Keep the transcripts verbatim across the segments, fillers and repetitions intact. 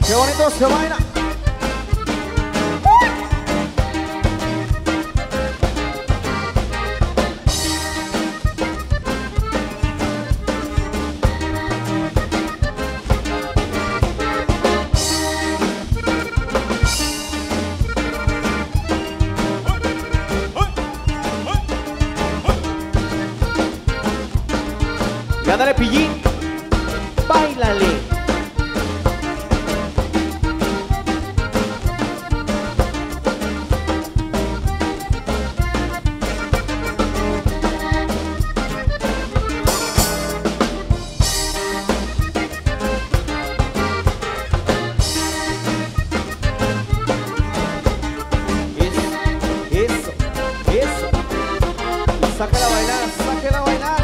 Qué bonito se baila. Y ándale, pillín. Báilale. Eso, eso, eso. Sáquela a bailar, sáquela a bailar.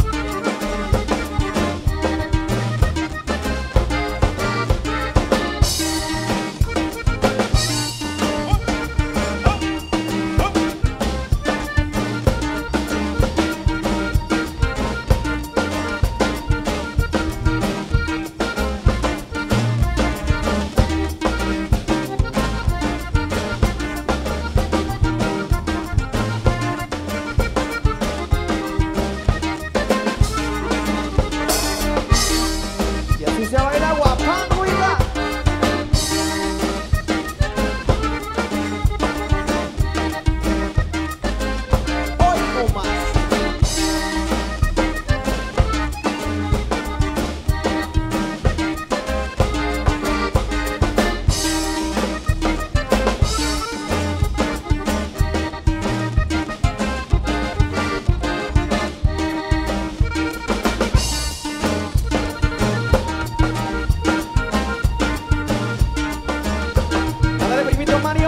Se baila guapango, hija. Hoy no más. Mario.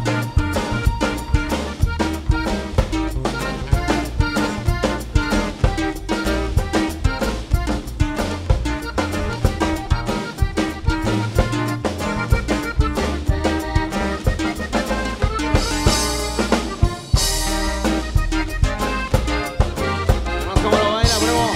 Vamos como lo baila, pruebo.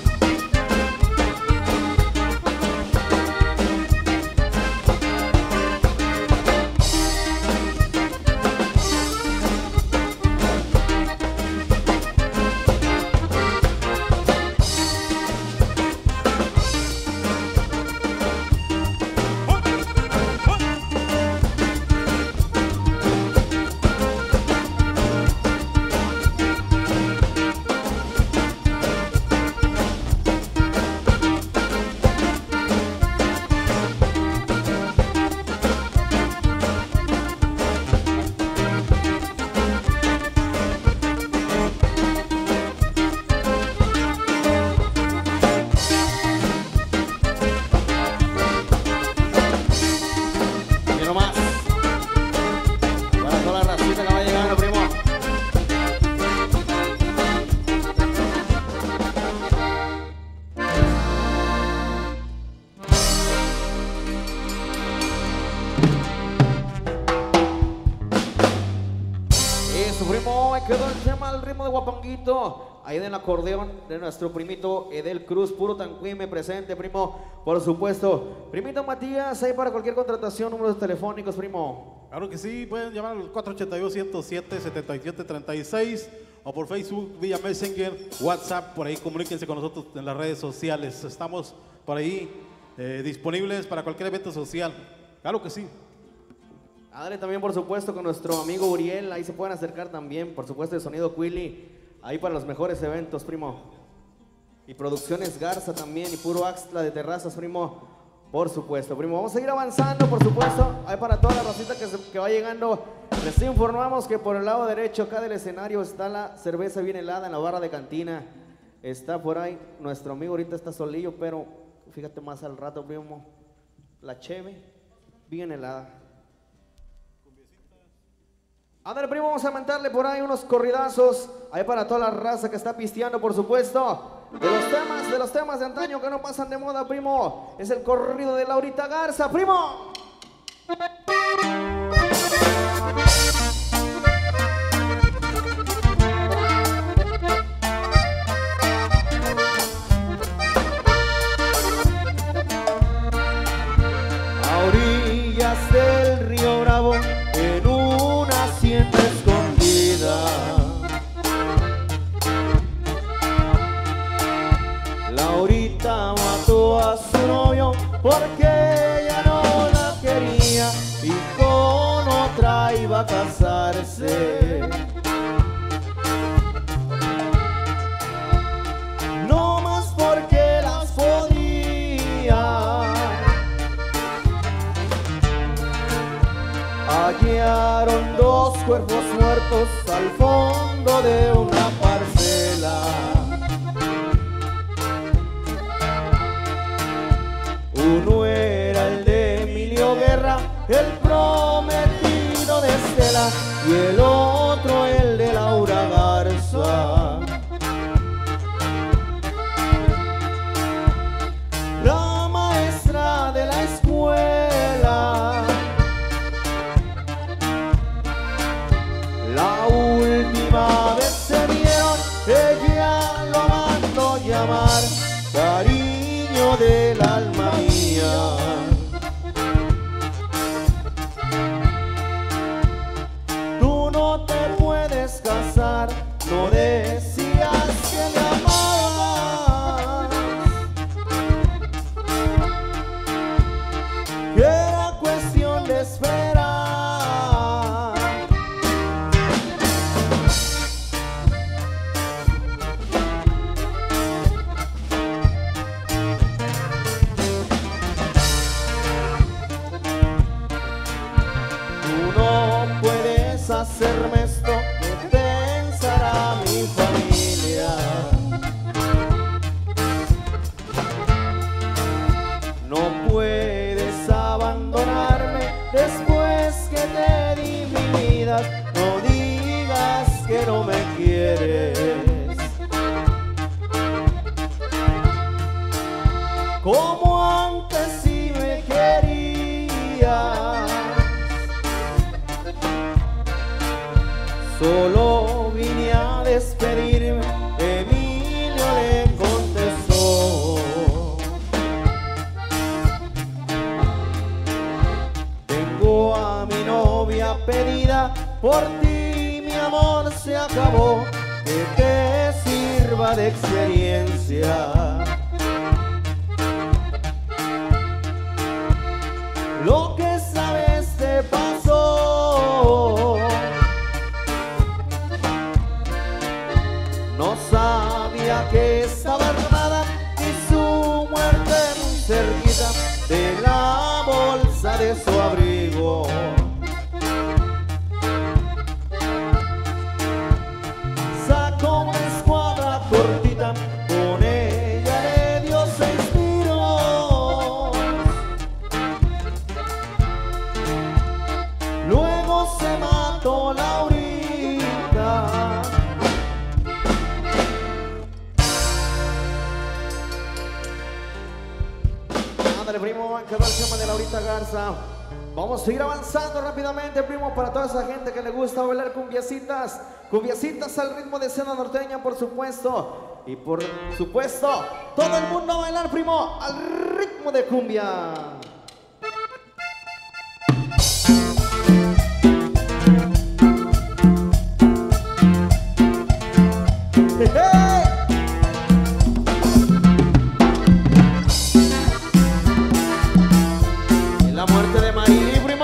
Eso, primo, ahí quedó el tema, el ritmo de guapanguito. Ahí del acordeón de nuestro primito Edel Cruz, puro Tanquime presente, primo, por supuesto. Primito Matías, ahí para cualquier contratación, números telefónicos, primo. Claro que sí, pueden llamar al cuatro ocho dos, ciento siete, setenta y siete treinta y seis o por Facebook, vía Messenger, WhatsApp, por ahí comuníquense con nosotros en las redes sociales. Estamos por ahí eh, disponibles para cualquier evento social. Claro que sí. Dale también, por supuesto, con nuestro amigo Uriel, ahí se pueden acercar también, por supuesto, de Sonido Quilly, ahí para los mejores eventos, primo. Y Producciones Garza también, y Puro Axtla de Terrazas, primo, por supuesto, primo. Vamos a seguir avanzando, por supuesto, ahí para toda la racita que, se, que va llegando. Les informamos que por el lado derecho acá del escenario está la cerveza bien helada en la barra de cantina. Está por ahí, nuestro amigo ahorita está solillo, pero fíjate más al rato, primo, la cheve bien helada. Ándale, primo, vamos a mentarle por ahí unos corridazos, ahí para toda la raza que está pisteando, por supuesto. De los temas, de los temas de antaño que no pasan de moda, primo, es el corrido de Laurita Garza, primo. Ahorita porque ya no la quería y con otra iba a casarse. No más porque las podía. Hallaron dos cuerpos muertos al fondo de una parcela. Uno era el de Emilio Guerra, el prometido de Estela, y el otro el de Laura Garza. La maestra de la escuela. La última vez se vieron, ella lo mandó llamar cariño del alma mía. Tú no te puedes casar, no decías que me amabas, que era cuestión de esperar. Hacerme esto que pensará mi familia. No puedes abandonarme después que te di mi vida. No digas que no me quieres. Como antes sí me querías. Solo vine a despedirme, Emilio le contestó. Tengo a mi novia pedida, por ti mi amor se acabó, que te sirva de experiencia. Lo que sabes te pasó. No sabía que estaba armada y su muerte muy cerquita de la bolsa de su abrigo. Sacó una escuadra cortita, con ella le dio seis tiros. Luego se mató Laurita. Primo, quedó el tema de Laurita Garza. Vamos a seguir avanzando rápidamente, primo, para toda esa gente que le gusta bailar cumbiecitas, cumbiecitas al ritmo de escena norteña, por supuesto. Y por supuesto, todo el mundo a bailar, primo, al ritmo de cumbia. ¡Hey! La muerte de Marily, primo.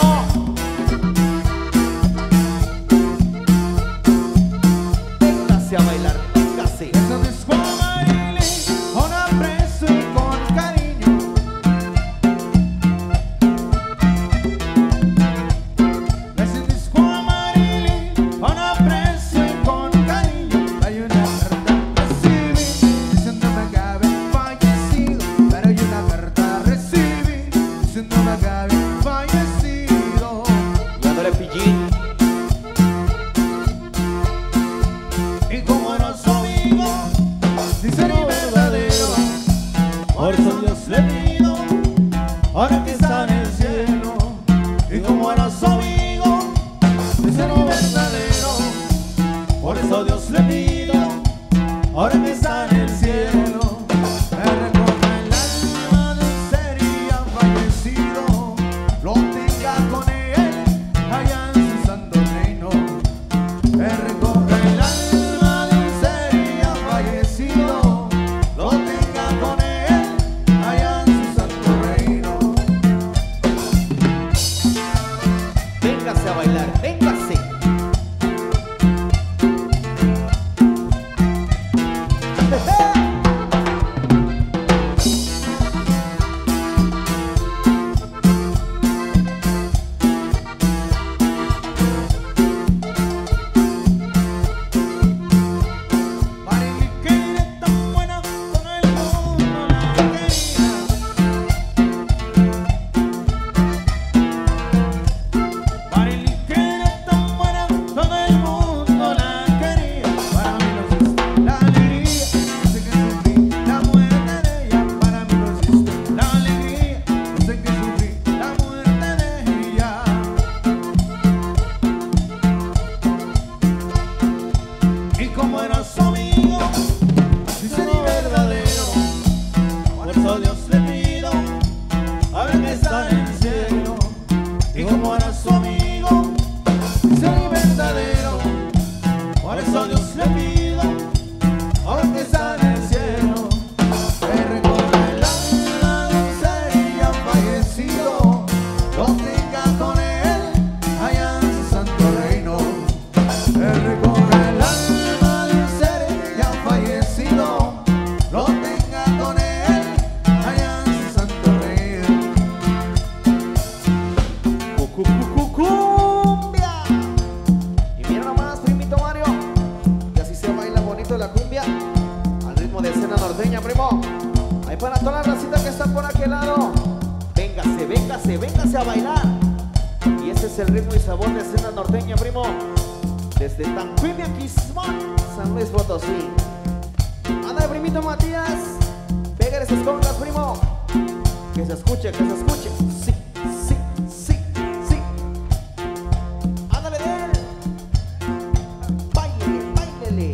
Véngase a bailar, véngase. Eso disco a Marily, con aprecio y con cariño. Ese disco a Marily, con aprecio y con cariño. Hay una carta recibí, diciéndome que había fallecido. Pero hay una carta recibí, diciéndome que había fallecido. Dándole pillín. Y como era su amigo, dice mi verdadero, por eso Dios le pido, ahora que está en el cielo. Y como era su amigo, dice mi verdadero, por eso Dios le pido, ahora que está en el cielo. Me recorre el alma de un ser ya fallecido, lo tenga con él allá en su santo reino. Me recorre el alma de un ser ya fallecido, lo tenga con él allá en su santo reino. de escena norteña, primo. Ahí para toda la racita que está por aquel lado. Véngase, véngase, véngase a bailar. Y ese es el ritmo y sabor de escena norteña, primo. Desde Tanquimia, Quismón, San Luis Potosí. Anda, primito Matías. Pégale esas congas, primo. Que se escuche, que se escuche. Sí, sí, sí, sí. Ándale de él. Báilele, báilele.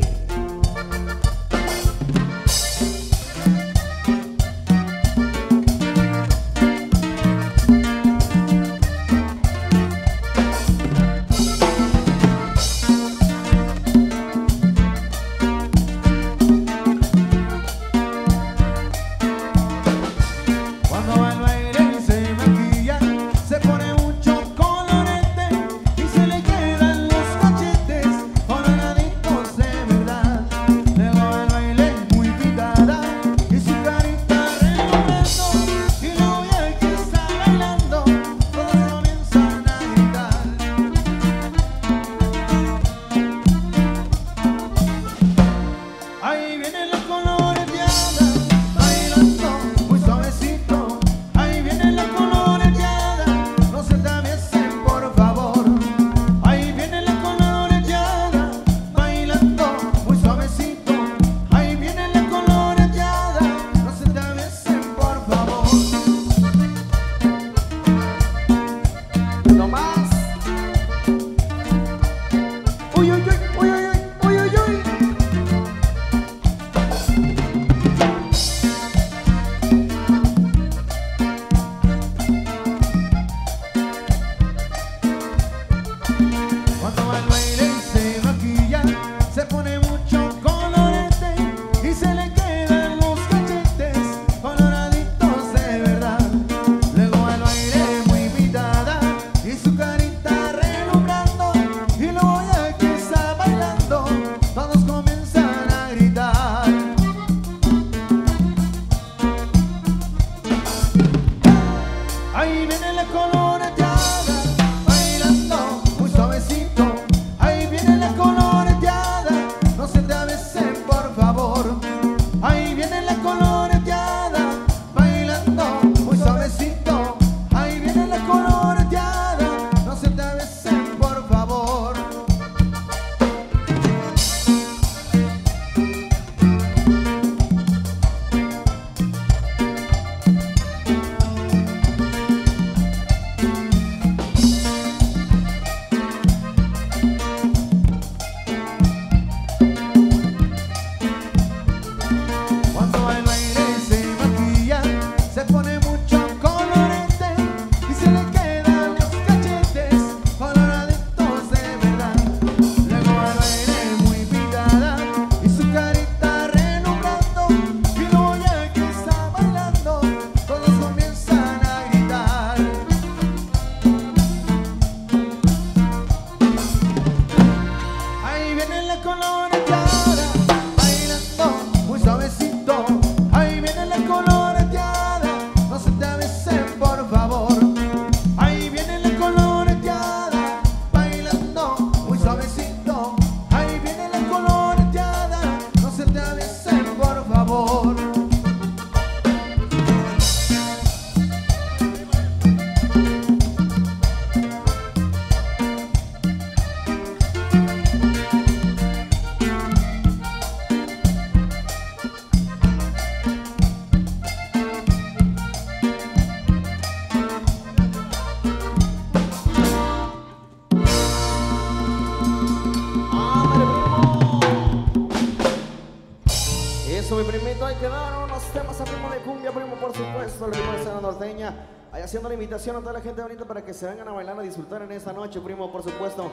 Ahí haciendo la invitación a toda la gente bonita para que se vengan a bailar, a disfrutar en esta noche, primo, por supuesto.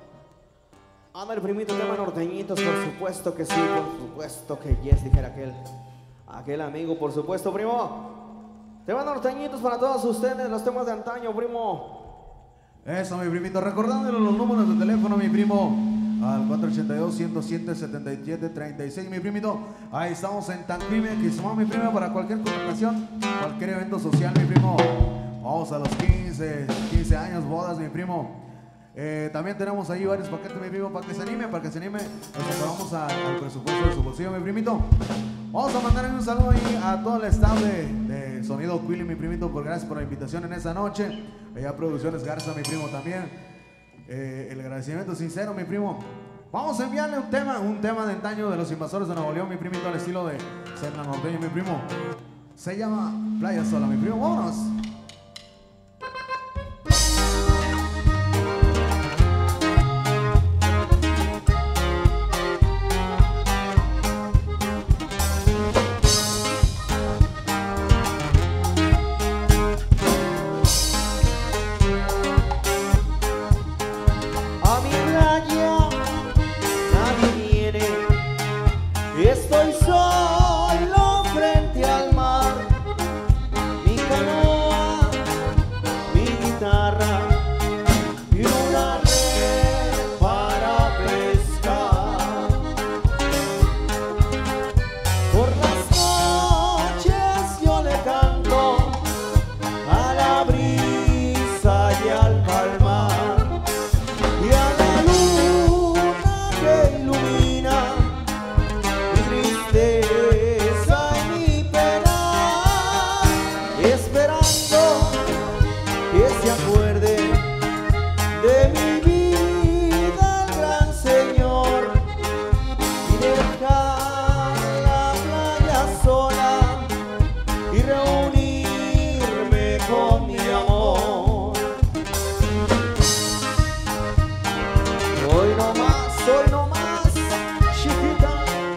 Anda el primito, tema norteñitos, por supuesto que sí, por supuesto que yes, dijera aquel, aquel amigo, por supuesto, primo. Temas norteñitos para todos ustedes, los temas de antaño, primo. Eso, mi primito, recordándole los números de teléfono, mi primo, al cuatro ochenta y dos, ciento siete, setenta y siete, treinta y seis, mi primito. Ahí estamos en Tanquimia, Quismón, mi primo, para cualquier contratación, cualquier evento social, mi primo. Vamos a los quince, quince años, bodas, mi primo. Eh, también tenemos ahí varios paquetes, mi primo, para que se anime, para que se anime. Nos vamos a, al presupuesto de su bolsillo, mi primito. Vamos a mandar un saludo ahí a todo el staff de, de Sonido Quilly, mi primito, por gracias por la invitación en esta noche. Allá Producciones Garza, mi primo, también. Eh, el agradecimiento sincero, mi primo. Vamos a enviarle un tema, un tema de antaño de los Invasores de Nuevo León, mi primito, al estilo de Serna Norteño, mi primo. Se llama Playa Sola, mi primo. Vámonos. Estoy solo frente al mar, mi canoa, mi guitarra y una red para pescar. Por las noches yo le canto a la brisa y al palmar y a la luna que ilumina tristeza y mi pena, esperando que se acuerde de mi vida el gran Señor y dejar la playa sola y reunirme con mi amor. Hoy no más, hoy no más, chiquita.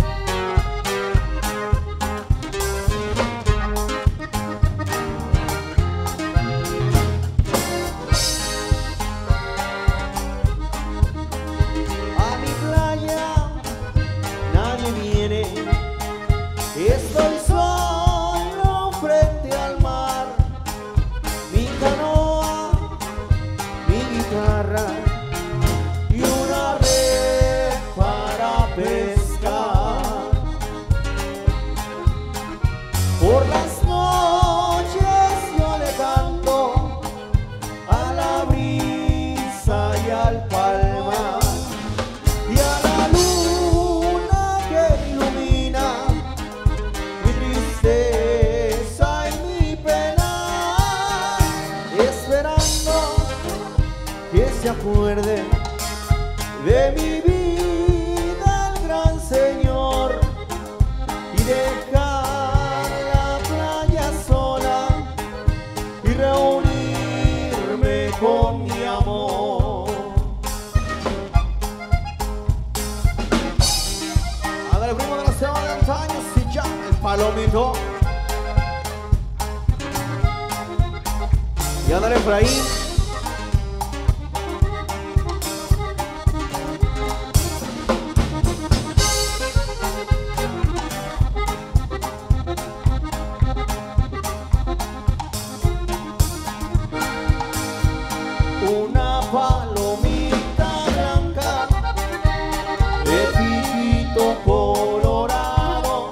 Estoy solo frente al mar, mi canoa, mi guitarra y una red para pescar. Por las noches yo le canto a la brisa y al palmar y a la luna que ilumina mi tristeza y mi pena, esperando que se acuerde de mi vida el gran Señor y dejar la playa sola y reunirme con mi amor. Ándale, primo, de la semana de antaño se llama El Palomito. Y ándale, Efraín. Una palomita blanca de piquito colorado,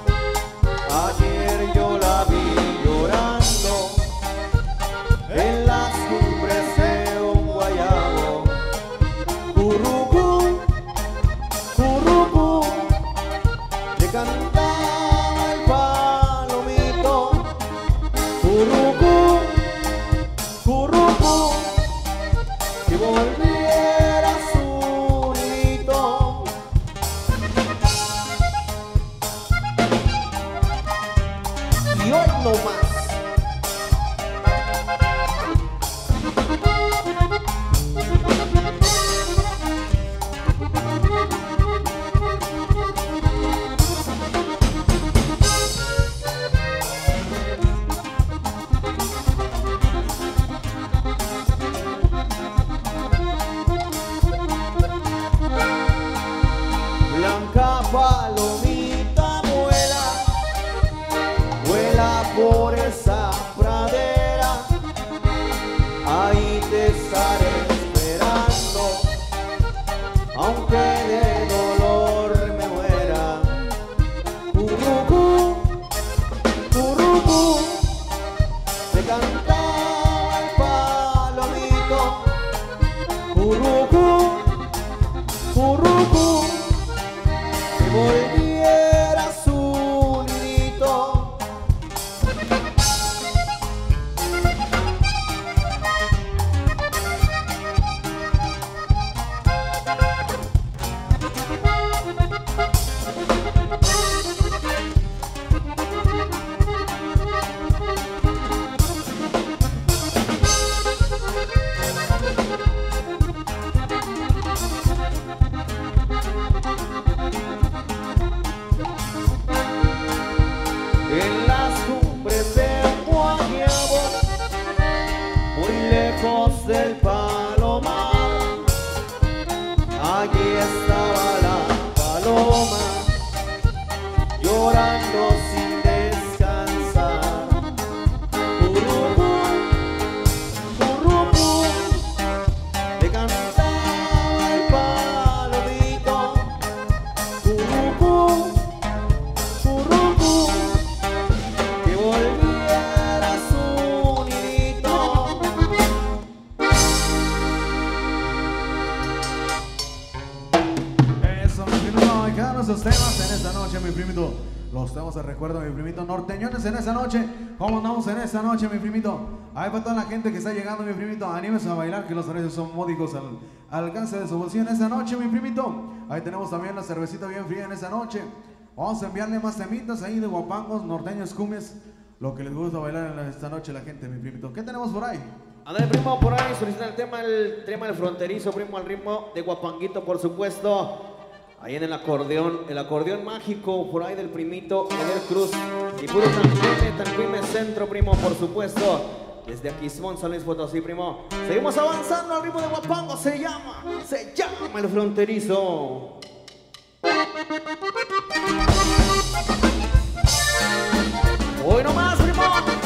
ayer yo la vi llorando en las cumbres de un guayabo. Currucú, currucú, le cantaba el palomito. Currucú, currucú, si volviera a su nidito. Y hoy no más. Blanca palomita vuela, vuela por el del Palomar. Allí estaba la paloma, llorando sin descansar. Currucú, currucú, le cantaba el palomito. Currucú, currucú, que volviera a su nidito. Eso, mi primito, y quedan nuestros temas en esta noche, mi primito. Los temas de recuerdo, mi primito. Norteñones en esta noche. ¿Cómo andamos en esta noche, mi primito? Ahí para toda la gente que está llegando, mi primito. Anímense a bailar, que los precios son módicos al, al alcance de su bolsillo en esta noche, mi primito. Ahí tenemos también la cervecita bien fría en esta noche. Vamos a enviarle más temitas ahí de guapangos, norteños, cumbres. Lo que les gusta bailar en esta noche la gente, mi primito. ¿Qué tenemos por ahí? Ándale, primo, por ahí solicitan el tema, el tema del fronterizo, primo, al ritmo de Guapanguito, por supuesto. Ahí en el acordeón, el acordeón mágico, por ahí del primito Eder Cruz. Y puro Tanquime, Tanquime Centro, primo, por supuesto. Desde Aquismón, San Luis Potosí, primo. Seguimos avanzando al ritmo de Guapango, se llama, se llama el fronterizo. Hoy nomás, primo.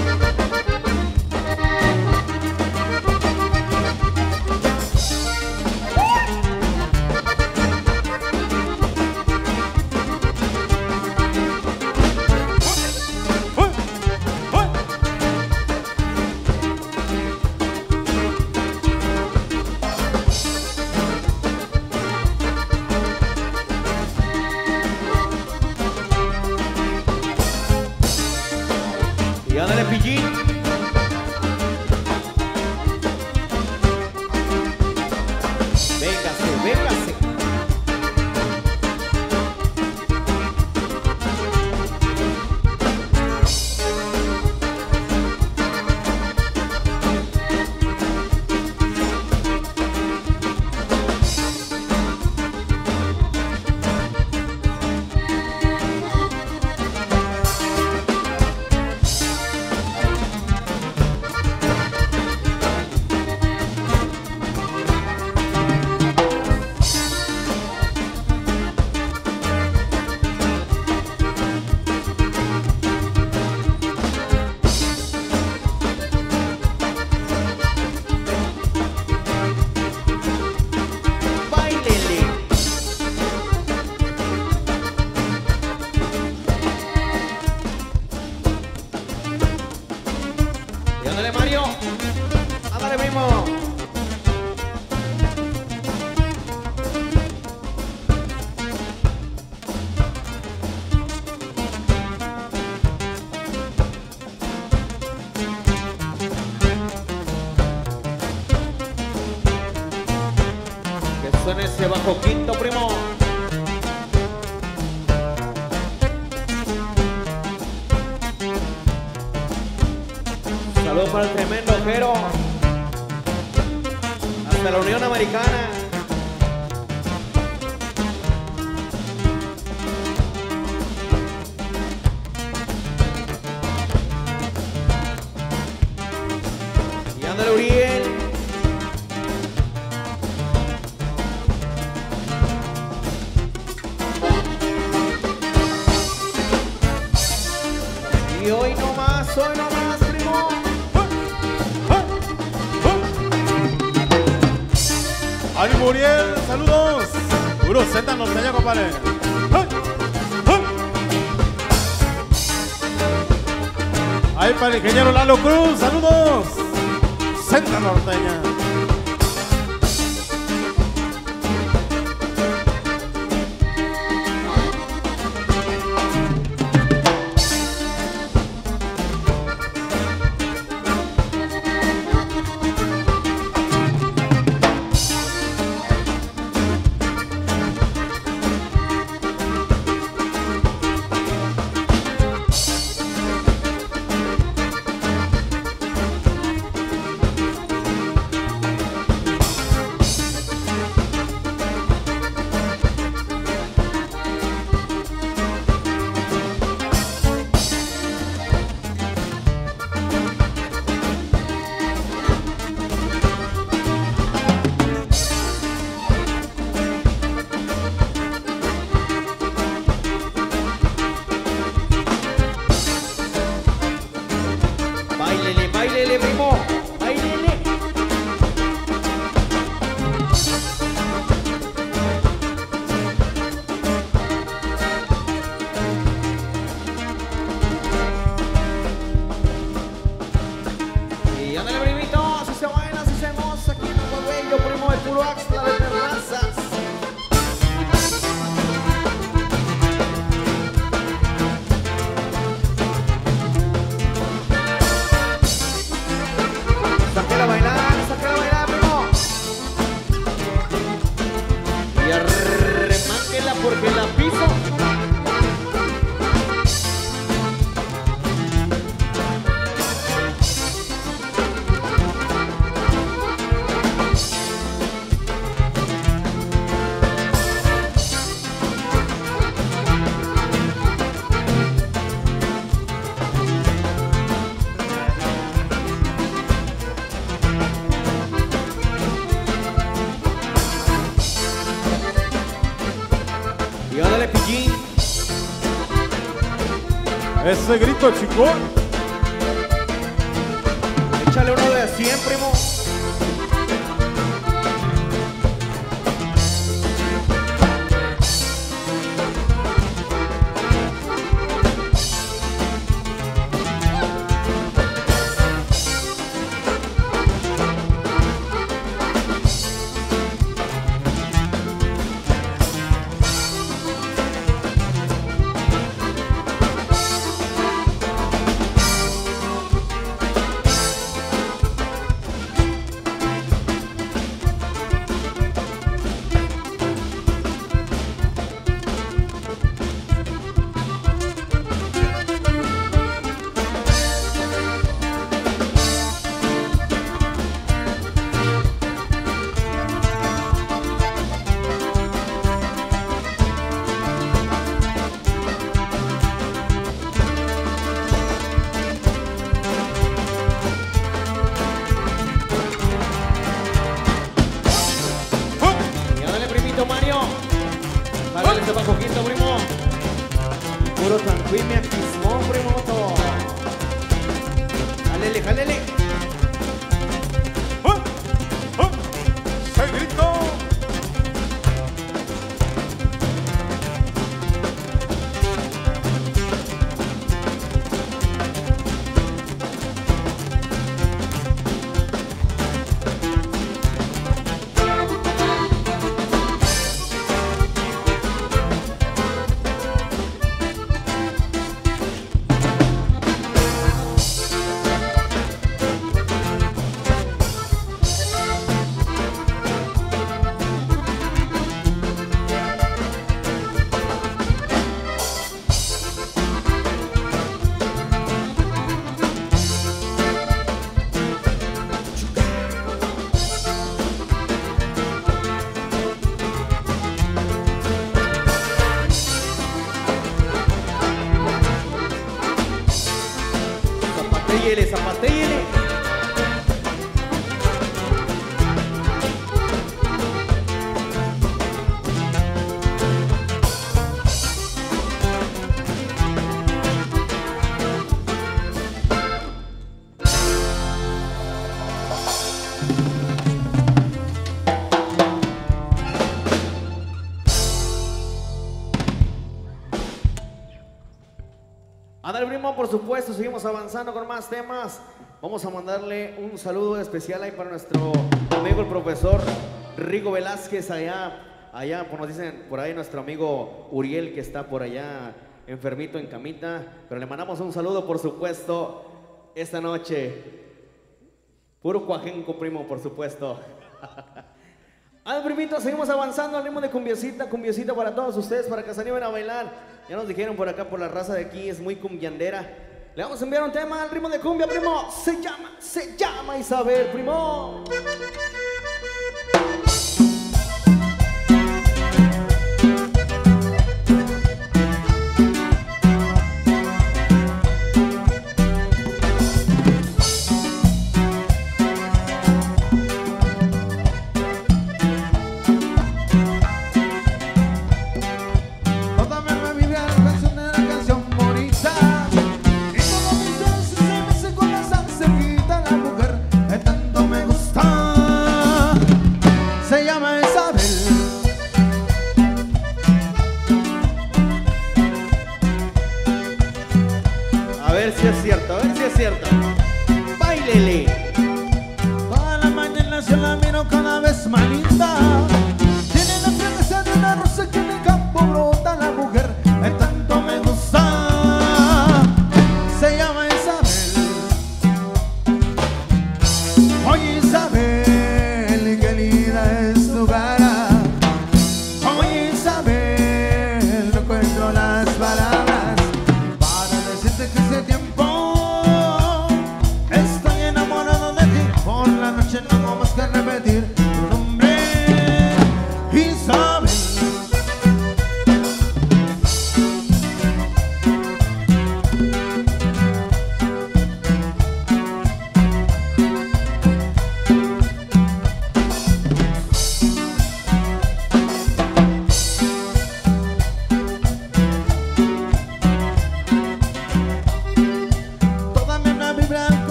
Y ándale, pillín. Véngase, véngase. Ándale, Mario. Ándale, primo. Que suene ese bajo quinto, primo. Saludos para el tremendo ojero. Hasta la Unión Americana. Y ándale, Uriel. Y hoy no más, hoy no más, primo. ¡Ánimo, Muriel! ¡Saludos! Puro Z norteña, compadre. Ahí para el ingeniero Lalo Cruz, saludos. Z norteña. Ese grito, chico. Échale uno de cien, primo. Mario, jálale ese poquito, primo. Puro tranquimia, quismón, primo. Jálele, jálele. ¡Ah! ¡Ah! ¡Se gritó! Zapatéyele, zapatéyele. Ándale, primo, por supuesto, seguimos avanzando con más temas. Vamos a mandarle un saludo especial ahí para nuestro amigo el profesor Rigo Velázquez, allá, allá, pues nos dicen por ahí nuestro amigo Uriel, que está por allá enfermito en camita, pero le mandamos un saludo, por supuesto, esta noche. Puro cuajenco, primo, por supuesto. Ah, primito, seguimos avanzando al ritmo de cumbiecita, cumbiecita para todos ustedes, para que se animen a bailar. Ya nos dijeron por acá, por la raza de aquí, es muy cumbiandera. Le vamos a enviar un tema al ritmo de cumbia, primo. Se llama, se llama Isabel, primo. A ver si es cierto, a ver si es cierto. Báilele. Toda la mañana yo la miro cada vez más linda. Tiene la fragancia de una rosa que en el campo brota. La mujer de tanto me gusta. Se llama Isabel. Oye Isabel, qué linda es tu cara. Oye Isabel, no encuentro las palabras para decirte que ese tiempo estoy enamorado de ti. Por la noche no hago más que repetir tu nombre.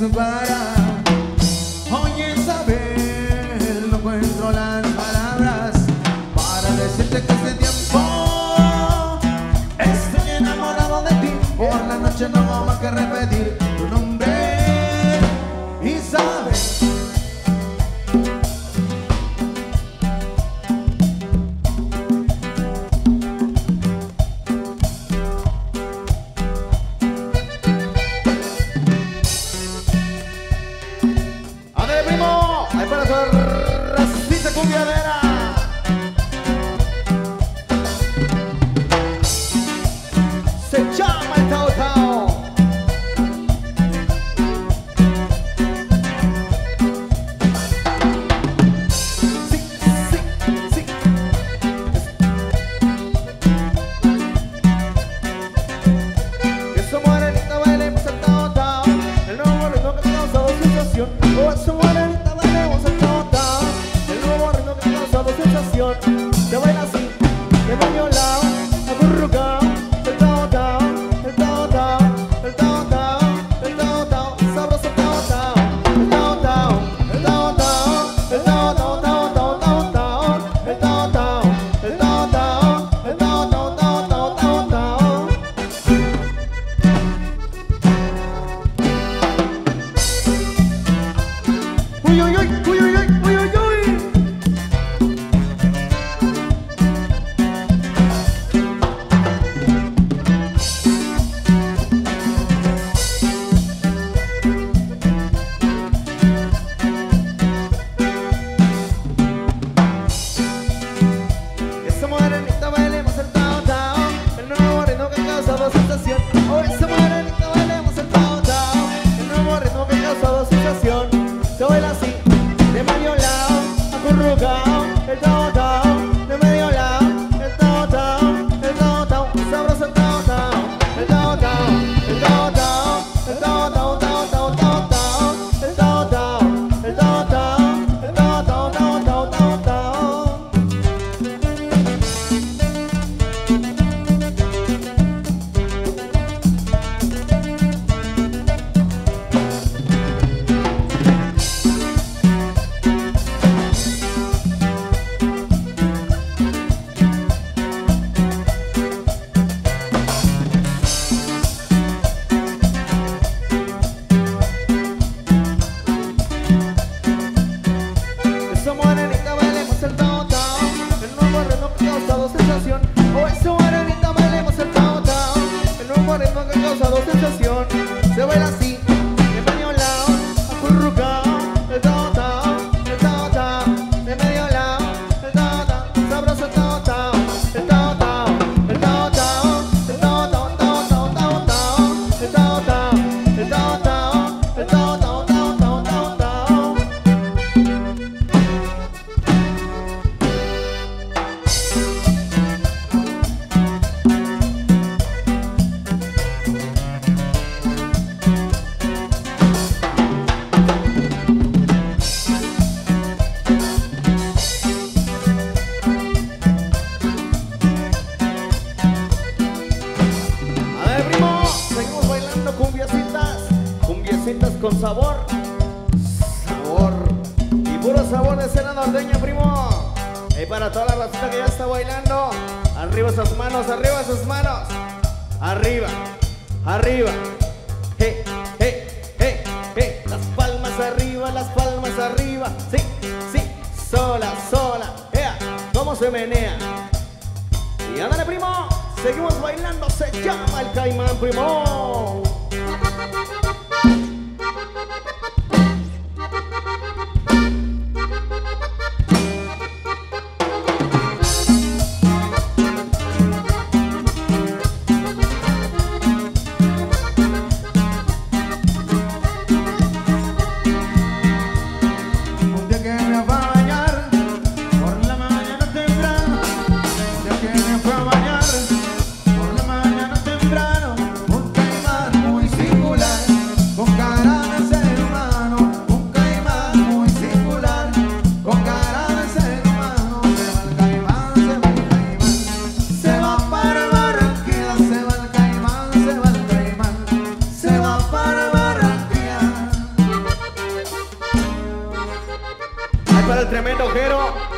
para. Oye Isabel, no encuentro las palabras para decirte que este tiempo estoy enamorado de ti. Por la noche no hago más que repetir tu nombre, Isabel. Con sabor, sabor y puro sabor de cena norteña, primo. Y para toda la racita que ya está bailando, arriba esas manos, arriba esas manos, arriba, arriba, hey, hey, hey, hey, las palmas arriba, las palmas arriba, sí, sí, sola, sola, vea cómo se menea. Y ándale, primo, seguimos bailando, se llama el Caimán, primo. Por la mañana temprano, un caimán Jero.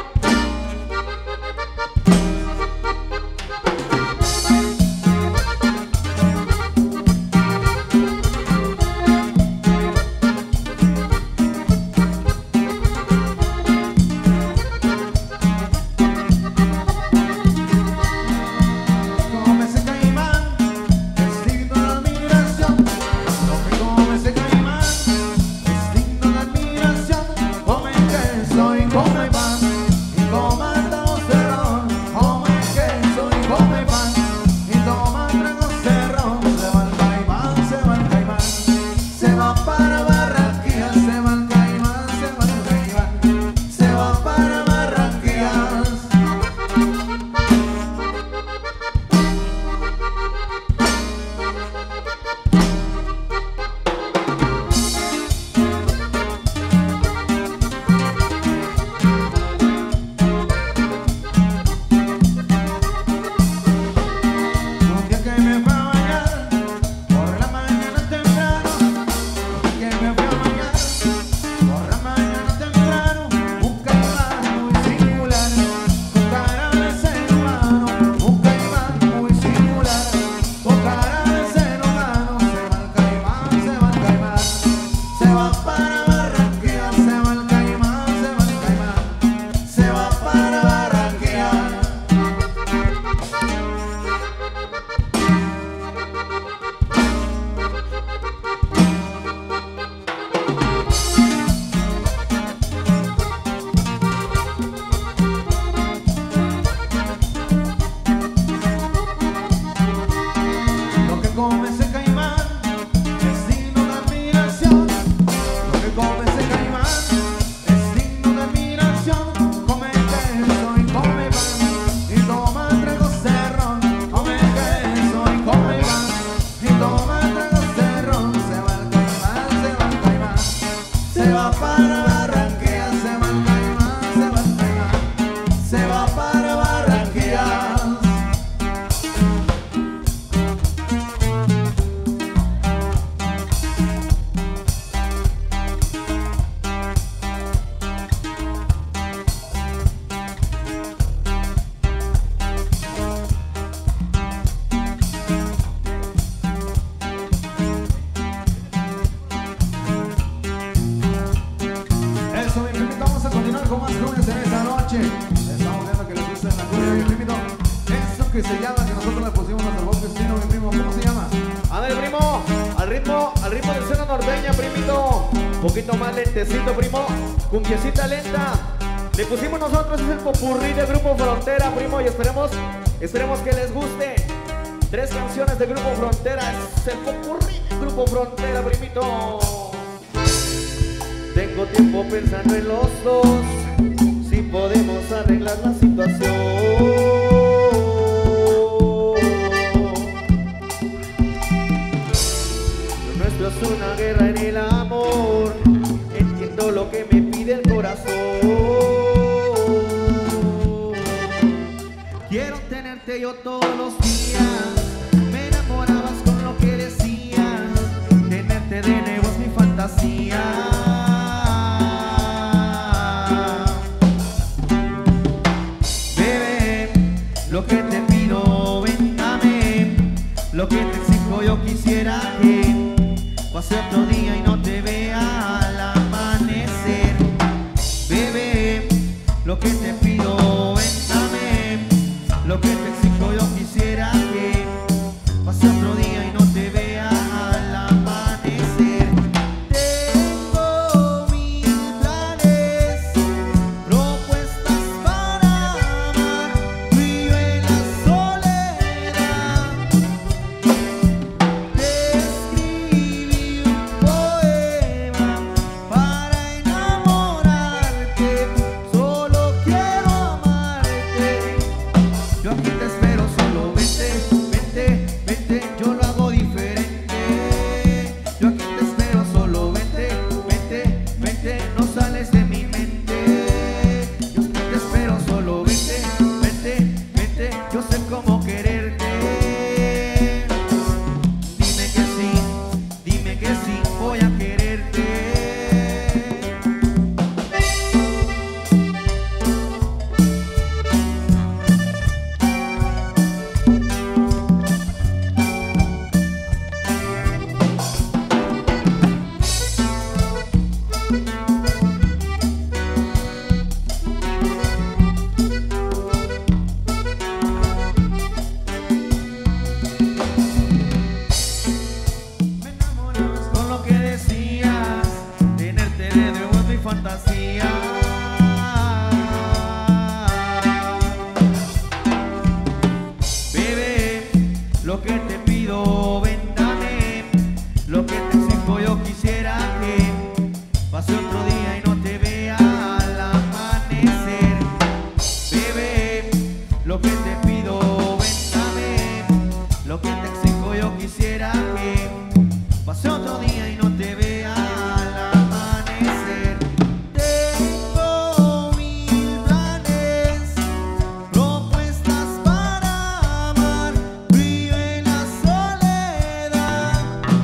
Que se llama, que nosotros le pusimos los albores, Chino, mi primo, ¿cómo se llama? Ándale, primo, al ritmo, al ritmo de escena norteña, primito. Un poquito más lentecito, primo. Cumbiecita lenta. Le pusimos nosotros, es el popurrí del Grupo Frontera, primo, y esperemos, esperemos que les guste. Tres canciones de Grupo Frontera, es el popurrí del Grupo Frontera, primito. Tengo tiempo pensando en los dos, si podemos arreglar la situación. Es una guerra en el amor, entiendo lo que me pide el corazón. Quiero tenerte yo todos los días, me enamorabas con lo que decías, tenerte de nuevo es mi fantasía. Bebé, lo que te pido, ven, dame, lo que te exijo yo quisiera que pase otro día y no te vea al amanecer. Bebé, lo que te pido, ven, dame, lo que te exijo yo quisiera que pase otro día y no te vea al amanecer. Tengo mil planes, propuestas para amar, vivo en la soledad. Te escribí un poema lo que te exijo yo quisiera que pase otro día y no te vea al amanecer. Bebé, lo que te pido, bésame, lo que te exijo yo quisiera que pase otro día y no te vea al amanecer. Tengo mil planes, propuestas para amar, frío en la soledad.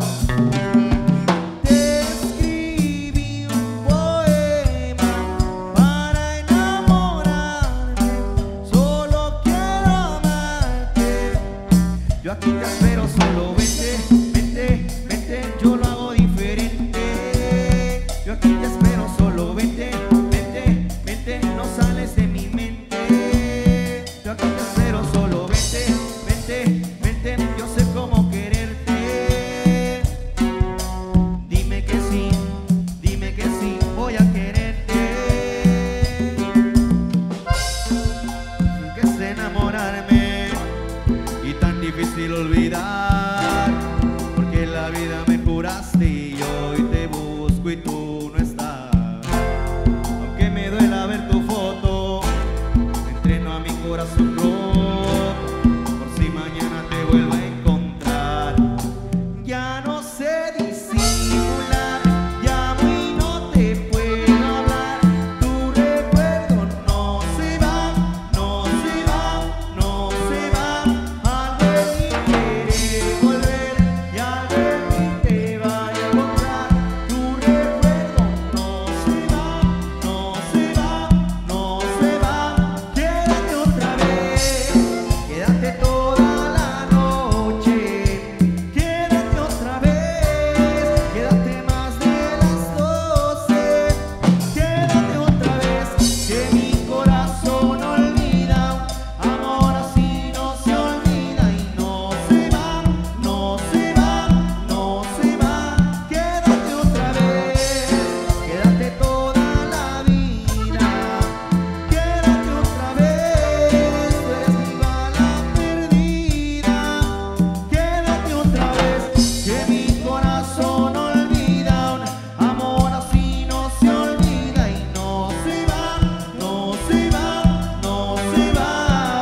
Te escribí un poema para enamorarte, solo quiero amarte. Yo aquí te espero, solo vente, vente, vente, yo lo hago diferente. Yo aquí te espero, solo vente, vente, vente, no sales de mi mente. Yo aquí te espero, solo vente, vente, vente, yo sé cómo quererte. Dime que sí, dime que sí, voy a quererte. Que es enamorarme y tan difícil olvidar, porque en la vida me juraste y hoy te busco y tú no estás. Aunque me duela ver tu foto, entreno a mi corazón roto, por si mañana te vuelvo a encontrar. Ya no sé disimular, llamo y no te puedo hablar. Tu recuerdo no se va, no se va, no se va. Algo en mí quiere volver y algo en mí te va a encontrar. Tu recuerdo no se va, no se va, no se va. Quédate otra vez, quédate toda la noche. Quédate otra vez, quédate más de las doce. Quédate otra vez, que mi corazón olvida. Amor así no se olvida y no se va, no se va, no se va. Quédate otra vez, quédate toda la vida. Quédate otra vez, tú eres mi bala perdida. Quédate otra vez, que mi corazón olvida. Amor así no se olvida y no se va, no se va, no se va.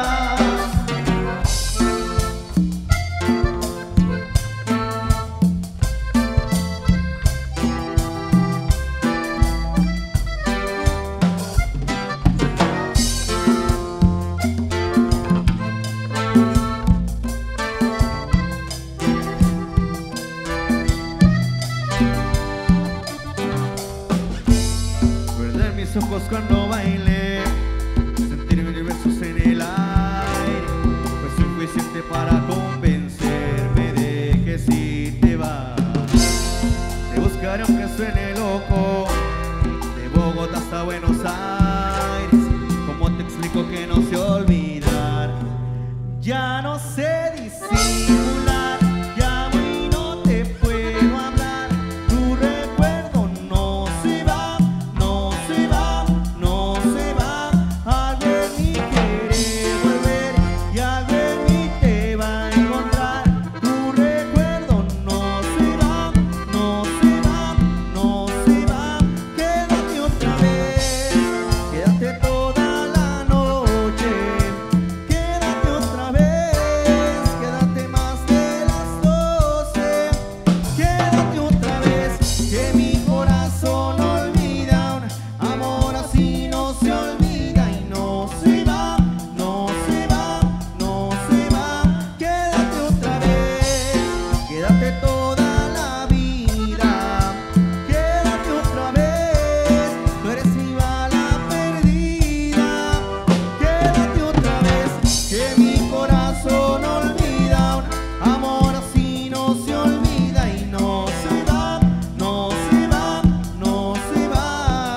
Perder mis ojos cuando bailé, sentir mis besos en el aire, fue suficiente para convencerme de que si te vas. Te buscaré aunque suene loco, de Bogotá hasta Buenos Aires. ¿Cómo te explico que no sé olvidar? Ya no sé disimular, llamo y no te puedo hablar. Tu recuerdo no se va, no se va, no se va. Algo en mí quiere volver y algo en mí te va a encontrar. Tu recuerdo no se va, no se va, no se va. Quédate otra vez, quédate toda la noche. Quédate otra vez, quédate más de las doce. Quédate otra vez, que mi corazón olvida. Amor así no se olvida y no se va, no se va, no se va. Quédate otra vez, quédate toda la vida. Quédate otra vez, tú eres mi bala perdida. Quédate otra vez, que mi corazón olvida. Amor así no se olvida y no se va, no se va, no se va.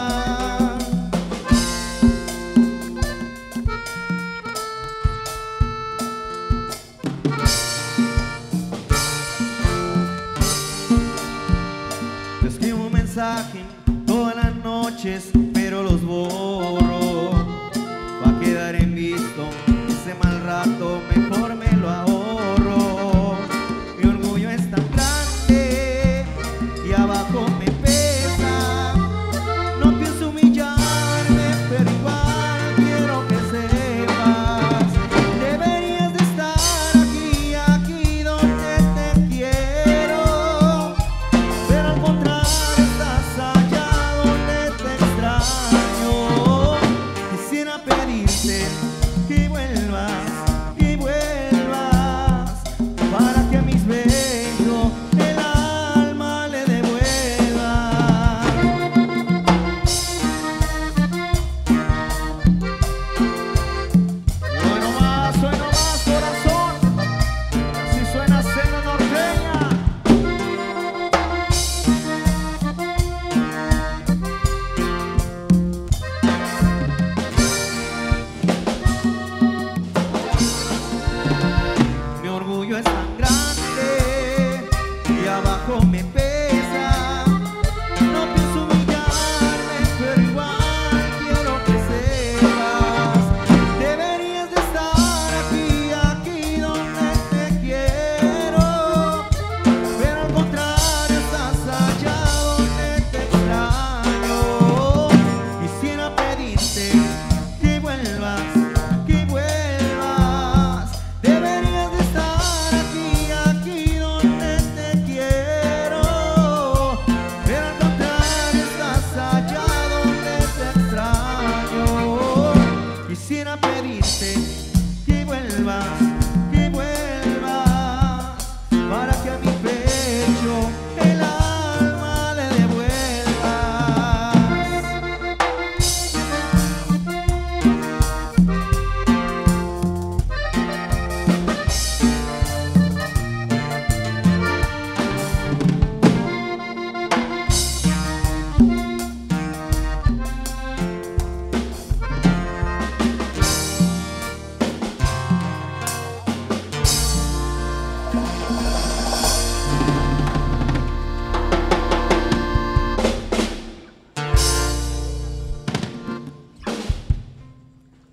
Te escribo un mensaje todas las noches, pero los borro. Va a quedar en visto ese mal rato, mejor me lo ahorro. Mi orgullo es tan grande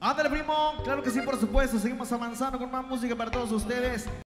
Ándale, primo, claro que sí, por supuesto. Seguimos avanzando con más música para todos ustedes.